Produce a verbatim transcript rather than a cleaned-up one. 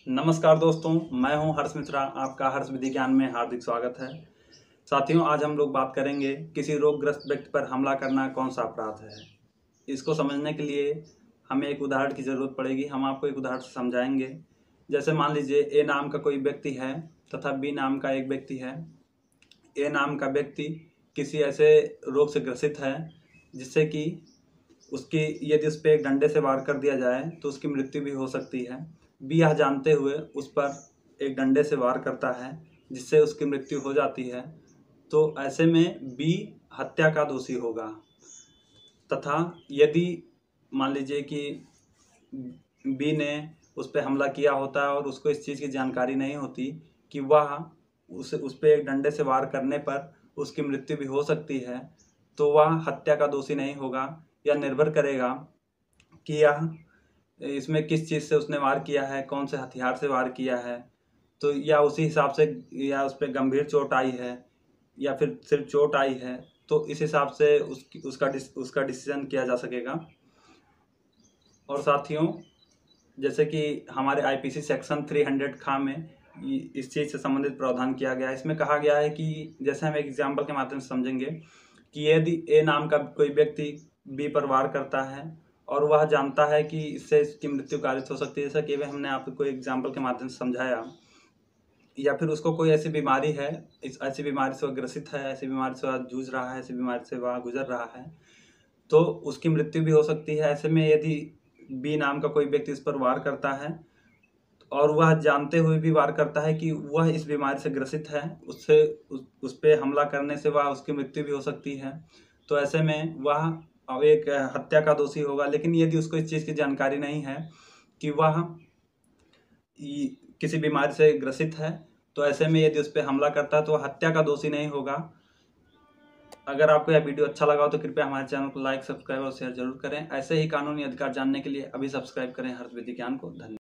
नमस्कार दोस्तों, मैं हूं हर्ष मिश्रा। आपका हर्ष विधि ज्ञान में हार्दिक स्वागत है। साथियों, आज हम लोग बात करेंगे किसी रोगग्रस्त व्यक्ति पर हमला करना कौन सा अपराध है। इसको समझने के लिए हमें एक उदाहरण की ज़रूरत पड़ेगी। हम आपको एक उदाहरण से समझाएंगे। जैसे मान लीजिए ए नाम का कोई व्यक्ति है तथा बी नाम का एक व्यक्ति है। ए नाम का व्यक्ति किसी ऐसे रोग से ग्रसित है जिससे कि उसकी यदि उस पर एक डंडे से वार कर दिया जाए तो उसकी मृत्यु भी हो सकती है। बी यह जानते हुए उस पर एक डंडे से वार करता है जिससे उसकी मृत्यु हो जाती है। तो ऐसे में बी हत्या का दोषी होगा। तथा यदि मान लीजिए कि बी ने उस पर हमला किया होता है और उसको इस चीज़ की जानकारी नहीं होती कि वह उस उस पर एक डंडे से वार करने पर उसकी मृत्यु भी हो सकती है, तो वह हत्या का दोषी नहीं होगा। यह निर्भर करेगा कि यह इसमें किस चीज़ से उसने वार किया है, कौन से हथियार से वार किया है। तो या उसी हिसाब से या उस पर गंभीर चोट आई है या फिर सिर्फ चोट आई है, तो इस हिसाब से उसकी उसका उसका डिसीजन किया जा सकेगा। और साथियों, जैसे कि हमारे आईपीसी सेक्शन तीन सौ खा में इस चीज़ से संबंधित प्रावधान किया गया है। इसमें कहा गया है कि जैसे हम एक एग्जाम्पल के माध्यम से समझेंगे कि यदि ए नाम का कोई व्यक्ति बी पर वार करता है और वह जानता है कि इससे इसकी मृत्यु कारित हो सकती है, जैसा कि हमने आपको एग्जाम्पल के माध्यम से समझाया, या फिर उसको कोई ऐसी बीमारी है, इस ऐसी बीमारी से वह ग्रसित है, ऐसी बीमारी से वह जूझ रहा है, ऐसी बीमारी से वह गुजर रहा है, तो उसकी मृत्यु भी हो सकती है। ऐसे में यदि बी नाम का कोई व्यक्ति इस पर वार करता है और वह जानते हुए भी वार करता है कि वह इस बीमारी से ग्रसित है, उससे उस, उस पर हमला करने से वह उसकी मृत्यु भी हो सकती है, तो ऐसे में वह अब एक हत्या का दोषी होगा। लेकिन यदि उसको इस चीज़ की जानकारी नहीं है कि वह किसी बीमारी से ग्रसित है, तो ऐसे में यदि उस पर हमला करता है तो वह हत्या का दोषी नहीं होगा। अगर आपको यह वीडियो अच्छा लगा हो तो कृपया हमारे चैनल को लाइक, सब्सक्राइब और शेयर जरूर करें। ऐसे ही कानूनी अधिकार जानने के लिए अभी सब्सक्राइब करें हर्ष विधि ज्ञान को। धन्यवाद।